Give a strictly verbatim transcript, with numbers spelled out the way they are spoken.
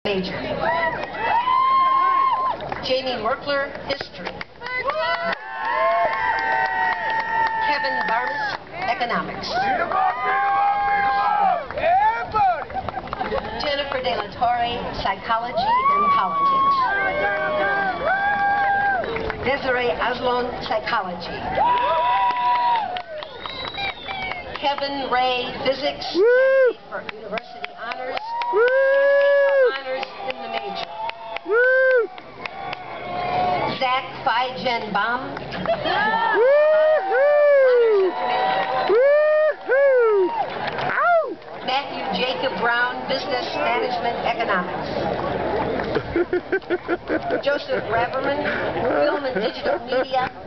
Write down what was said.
major. Jamie Merkler, history. Kevin Barnes, economics. Jennifer De La Torre, psychology and politics. Desiree Aslon, psychology. Kevin Ray, physics, for university honors, honors in the major. Zach Phi-Gen Baum, Matthew Jacob Brown, business management economics. Joseph Raverman, film and digital media,